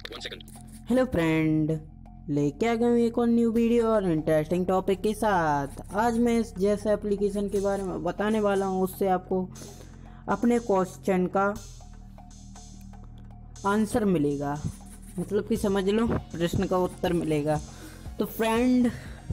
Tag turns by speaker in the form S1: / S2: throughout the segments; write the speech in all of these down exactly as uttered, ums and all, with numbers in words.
S1: Hello friend, लेके आ गए हूँ एक और न्यू वीडियो और इंटरेस्टिंग टॉपिक के साथ। आज मैं इस जैसे एप्लीकेशन के बारे में बताने वाला हूँ, उससे आपको अपने क्वेश्चन का आंसर मिलेगा, मतलब कि समझ लो प्रश्न का उत्तर मिलेगा। तो फ्रेंड,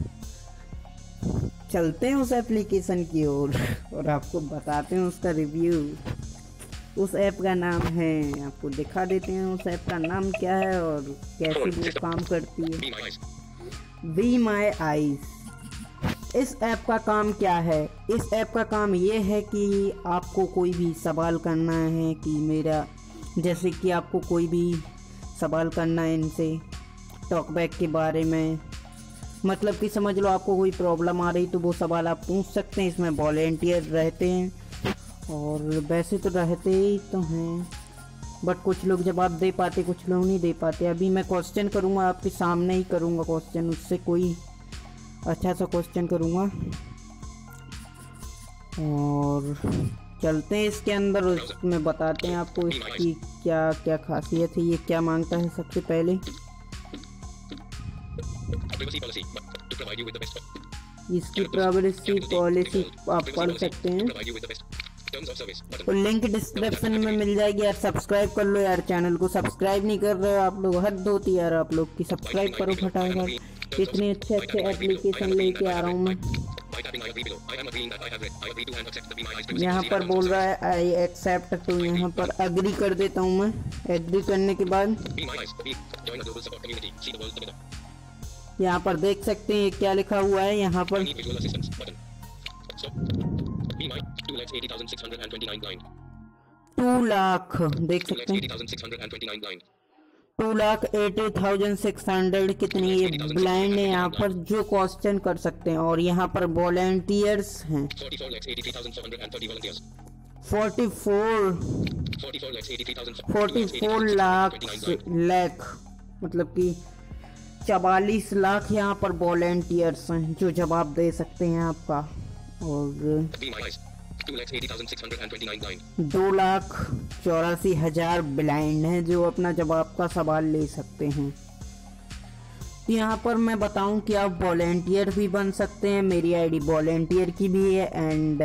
S1: चलते हैं उस एप्लीकेशन की ओर और, और आपको बताते हैं उसका रिव्यू। उस ऐप का नाम है, आपको दिखा देते हैं उस ऐप का नाम क्या है और कैसे वो काम करती है। Be my eyes. इस ऐप का काम क्या है? इस ऐप का काम ये है कि आपको कोई भी सवाल करना है कि मेरा, जैसे कि आपको कोई भी सवाल करना है इनसे टॉकबैक के बारे में, मतलब कि समझ लो आपको कोई प्रॉब्लम आ रही तो वो सवाल आप पूछ सकते हैं। इसमें वॉलेंटियर रहते हैं और वैसे तो रहते ही तो हैं, बट कुछ लोग जवाब दे पाते, कुछ लोग नहीं दे पाते। अभी मैं क्वेश्चन करूँगा, आपके सामने ही करूँगा क्वेश्चन, उससे कोई अच्छा सा क्वेश्चन करूँगा और चलते हैं इसके अंदर। उसमें बताते हैं आपको इसकी क्या क्या खासियत है, ये क्या मांगता है। सबसे पहले इसकी प्राइवेसी पॉलिसी आप पढ़ सकते हैं और लिंक डिस्क्रिप्शन में मिल जाएगी यार। सब्सक्राइब कर लो यार, चैनल को सब्सक्राइब नहीं कर रहे हो आप लोग, हद होती यार आप लोग की। सब्सक्राइब करो फटाफट, इतने अच्छे अच्छे एप्लीकेशन लेके आ रहा हूँ मैं। यहाँ पर बोल रहा है आई एक्सेप्ट, तो यहाँ पर एग्री कर देता हूँ मैं। एग्री करने के बाद यहाँ पर देख सकते हैं क्या लिखा हुआ है। यहाँ पर टू लाख देख सकते हैं, two lakh eighty thousand six hundred कितनी ये ब्लाइंड है यहाँ पर जो क्वेश्चन कर सकते हैं। और यहाँ पर वॉलेंटियर्स हैं forty four forty four lakh lakh मतलब कि चवालीस लाख यहाँ पर वॉलेंटियर्स हैं जो जवाब दे सकते हैं आपका। और दो लाख चौरासी हजार ब्लाइंड हैं जो अपना जवाब का सवाल ले सकते हैं। यहाँ पर मैं बताऊं कि आप वॉलेंटियर भी बन सकते हैं। मेरी आईडी वॉलेंटियर की भी है एंड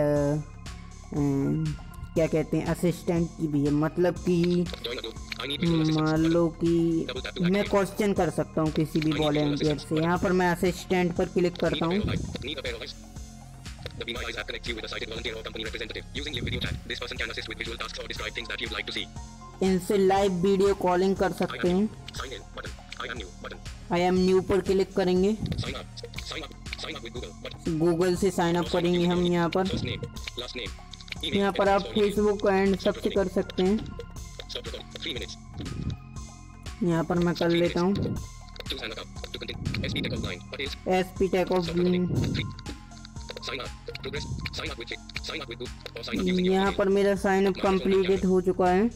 S1: क्या कहते हैं असिस्टेंट की भी है, मतलब कि मान लो कि मैं क्वेश्चन कर सकता हूँ किसी भी वॉलेंटियर से। यहाँ पर मैं असिस्टेंट पर क्लिक करता हूँ। The Be My Eyes app connects you with a cited volunteer or company representative. Using your video chat, this person can assist with visual tasks or describe things that you'd like to see. इनसे live video calling कर सकते हैं। Sign in button. I am new button. I am new पर click करेंगे। Sign up. Sign up. Sign up with Google button. Google से sign up करेंगे हम यहाँ पर। First name, last name. यहाँ पर आप फेसबुक एंड सब से कर सकते हैं। यहाँ पर मैं कर लेता हूँ एस पी टेक ऑफ। यहाँ पर मेरा साइन अप कम्प्लीटेड हो चुका है।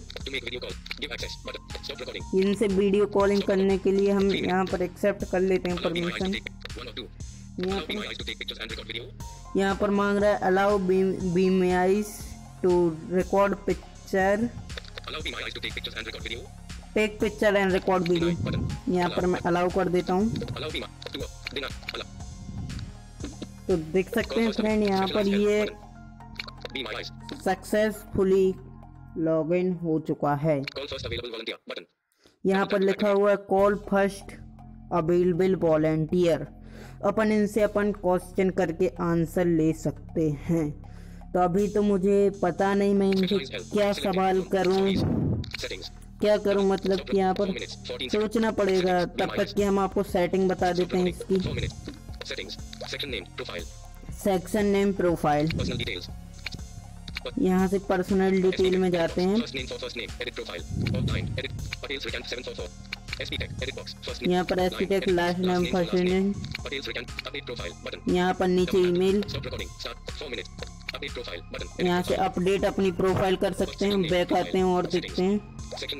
S1: इनसे वीडियो कॉलिंग करने के लिए हम यहाँ पर एक्सेप्ट कर लेते हैं परमिशन। यहाँ पर यहाँ पर मांग रहा है allow be my eyes to record picture, take picture and record video. यहाँ पर मैं अलाउ कर देता हूँ। तो देख सकते हैं फ्रेंड, यहाँ पर ये सक्सेसफुली लॉगिन हो चुका है। यहाँ पर लिखा हुआ है कॉल फर्स्ट अवेलेबल वॉलेंटियर। अपन इनसे अपन क्वेश्चन करके आंसर ले सकते हैं। तो अभी तो मुझे पता नहीं मैं इनसे क्या सवाल करूं, क्या करूं, मतलब कि यहाँ पर सोचना पड़ेगा। तब तक कि हम आपको सेटिंग बता देते हैं इसकी। सेक्शन नेम प्रोफाइल, यहाँ से पर्सनल डिटेल में जाते हैं। यहाँ पर S P take last name first name, यहाँ पर नीचे ईमेल, यहाँ से अपडेट अपनी प्रोफाइल कर सकते हैं। बैक आते हैं और देखते हैं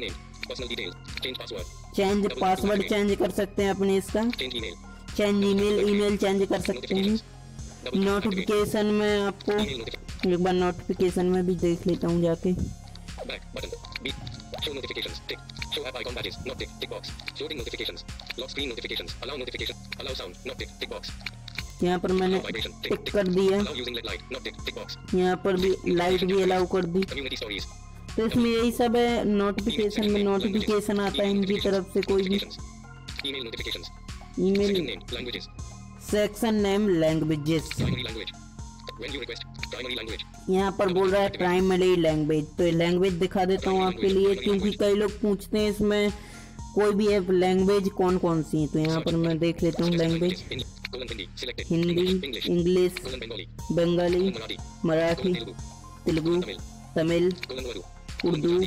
S1: चेंज पासवर्ड चेंज कर सकते हैं अपने इसका, चेंज ईमेल ईमेल चेंज कर सकते हैं। नोटिफिकेशन में आपको एक बार नोटिफिकेशन में भी देख लेता हूँ जाके।
S2: Show notifications. Tick. Show app icon badges. Not tick. Tick box. Loading notifications. Lock screen notifications. Allow notification. Allow sound. Not tick. Tick box.
S1: यहाँ पर मैंने टिक कर दिया।
S2: Allow using L E D light. Not tick. Tick box.
S1: यहाँ पर भी light भी allow कर दी।
S2: Community stories.
S1: तो इसमें यही सब है। नोटिफिकेशन में नोटिफिकेशन आता है इनकी तरफ से कोई भी।
S2: Email notifications.
S1: Email.
S2: Section name. Languages.
S1: Section name languages.
S2: Primary language. When you request primary language.
S1: यहाँ पर बोल रहा है प्राइमरी लैंग्वेज, तो ये लैंग्वेज दिखा देता हूँ आपके लिए, क्योंकि कई लोग पूछते हैं इसमें कोई भी ऐप लैंग्वेज कौन कौन सी है। तो यहाँ पर मैं देख लेता हूँ लैंग्वेज। हिंदी, इंग्लिश, बंगाली, मराठी, तेलुगु, तमिल, उर्दू,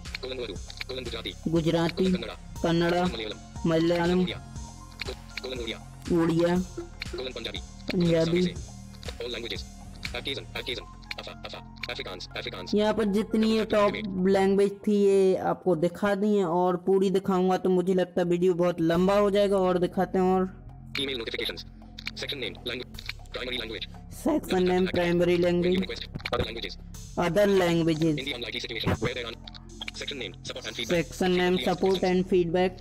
S1: गुजराती, कन्नड़ा, मलयालम, उड़िया, पंजाबी। यहाँ पर जितनी ये टॉप लैंग्वेज थी ये आपको दिखा दी है, और पूरी दिखाऊंगा तो मुझे लगता है वीडियो बहुत लंबा हो जाएगा। और दिखाते हैं। और
S2: email notifications, section name primary language,
S1: section name primary language, other languages, section name support and feedback,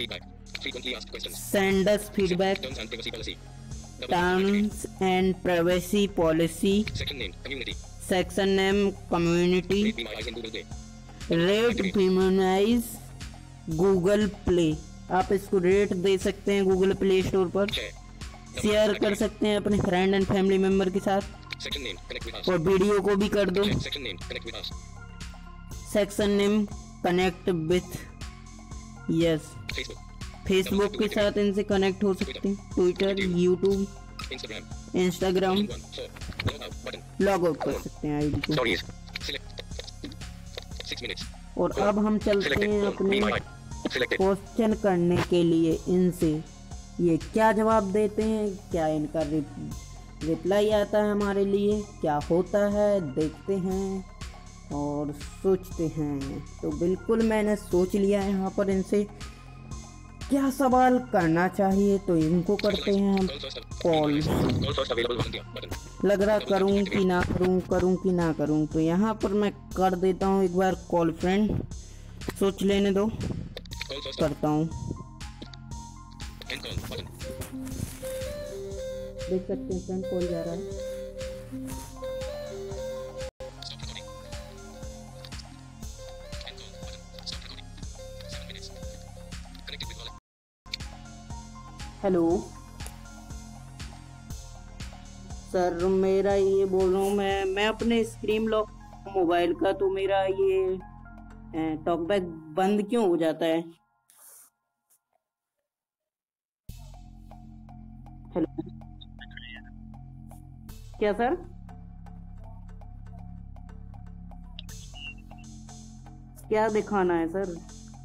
S1: send us feedback, terms and privacy policy, section name community, rate be my eyes Google Play. आप इसको rate दे सकते हैं Google Play store पर, share कर सकते हैं अपने फ्रेंड एंड फैमिली मेंबर के साथ, और वीडियो को भी कर दो। Section name connect with, yes, Facebook के साथ इनसे कनेक्ट हो सकते हैं, Twitter, YouTube, Instagram, log out कर सकते हैं आईडी को। और अब हम चलते हैं अपने क्वेश्चन करने के लिए इनसे, ये क्या जवाब देते हैं, क्या इनका रिप्लाई आता है हमारे लिए, क्या होता है, देखते हैं और सोचते हैं। तो बिल्कुल मैंने सोच लिया है यहाँ पर इनसे क्या सवाल करना चाहिए, तो इनको करते हैं हम कॉल। लग रहा करूं कि ना करूं, करूं कि ना करूं, तो यहाँ पर मैं कर देता हूं एक बार कॉल। फ्रेंड सोच लेने दो, करता हूं। देख सकते हैं फ्रेंड कॉल जा रहा है। हेलो सर, मेरा ये बोल रहा हूँ मैं मैं अपने स्क्रीन लॉक मोबाइल का, तो मेरा ये टॉकबैक बंद क्यों हो जाता है? हेलो, क्या सर? क्या दिखाना है सर?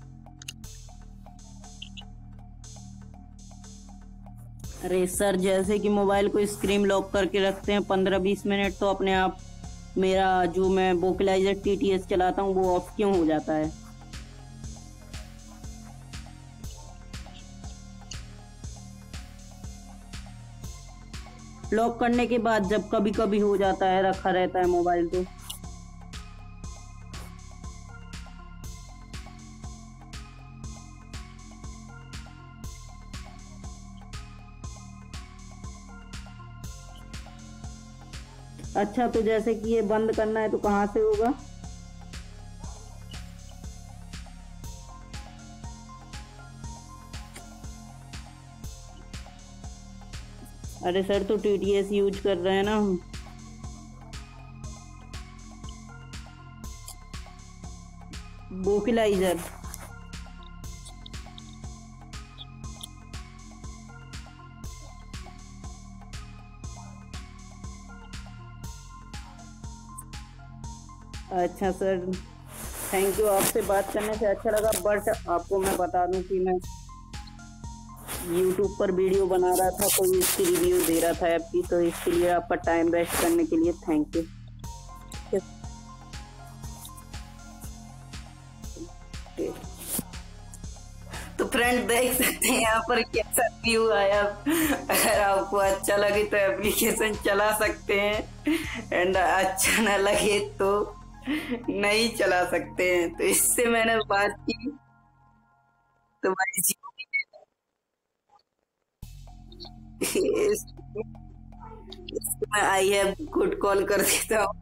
S1: अरे सर, जैसे कि मोबाइल को स्क्रीन लॉक करके रखते हैं पंद्रह बीस मिनट, तो अपने आप मेरा जो मैं वोकलाइजर टीटीएस चलाता हूँ वो ऑफ क्यों हो जाता है? लॉक करने के बाद जब कभी कभी हो जाता है, रखा रहता है मोबाइल तो। अच्छा, तो जैसे कि ये बंद करना है तो कहाँ से होगा? अरे सर, तो टीटीएस यूज कर रहे हैं ना हम। वोकलाइजर अच्छा सर, थैंक यू, आपसे बात करने से अच्छा लगा। बट आपको मैं बता दूं कि मैं यूट्यूब पर वीडियो बना रहा था, तो इसकी रिव्यू दे रहा था ऐप की, तो इसके लिए आपका टाइम वेस्ट करने के लिए थैंक यू। तो फ्रेंड देख सकते हैं यहाँ पर कैसा व्यू आया। अगर आपको अच्छा लगे तो एप्लीकेशन चला सकते हैं, एंड अच्छा ना लगे तो नहीं चला सकते हैं, तो इससे मैंने बात की तो भाई जी इस, इसको मैं आई हैव गुड कॉल कर देता हूँ।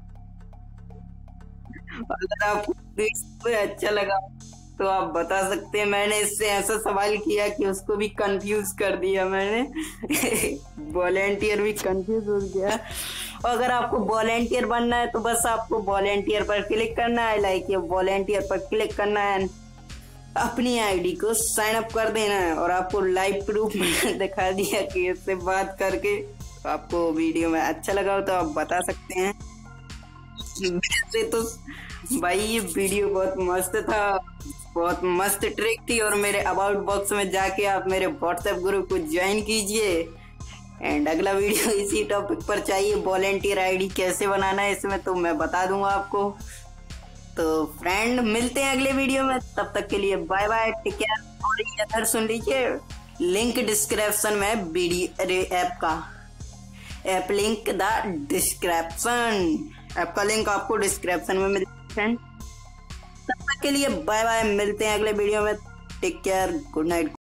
S1: अगर आपको इसमें अच्छा लगा तो आप बता सकते हैं। मैंने इससे ऐसा सवाल किया कि उसको भी कंफ्यूज कर दिया मैंने। वॉलेंटियर भी कंफ्यूज हो गया। और अगर आपको वॉलेंटियर बनना है तो बस आपको वॉलेंटियर पर क्लिक करना है, लाइक ये वॉलेंटियर पर क्लिक करना है, अपनी आईडी को साइन अप कर देना है और आपको लाइव प्रूफ मैंने दिखा दिया कि इससे बात करके। तो आपको वीडियो में अच्छा लगा हो तो आप बता सकते हैं। वैसे तो भाई ये वीडियो बहुत मस्त था, बहुत मस्त ट्रिक थी। और मेरे अबाउट बॉक्स में जाके आप मेरे व्हाट्सएप ग्रुप को ज्वाइन कीजिए। एंड अगला वीडियो इसी टॉपिक पर चाहिए, वॉलेंटियर आईडी कैसे बनाना है इसमें, तो मैं बता दूंगा आपको। तो फ्रेंड मिलते हैं अगले वीडियो में, तब तक के लिए बाय बाय, टेक केयर। और ये अगर सुन लीजिए, लिंक डिस्क्रिप्शन में वीडियो अरे ऐप का app link the description app का लिंक आपको डिस्क्रिप्शन में मिलता है। तब तक के लिए बाय बाय, मिलते हैं अगले वीडियो में, टेक केयर, गुड नाइट।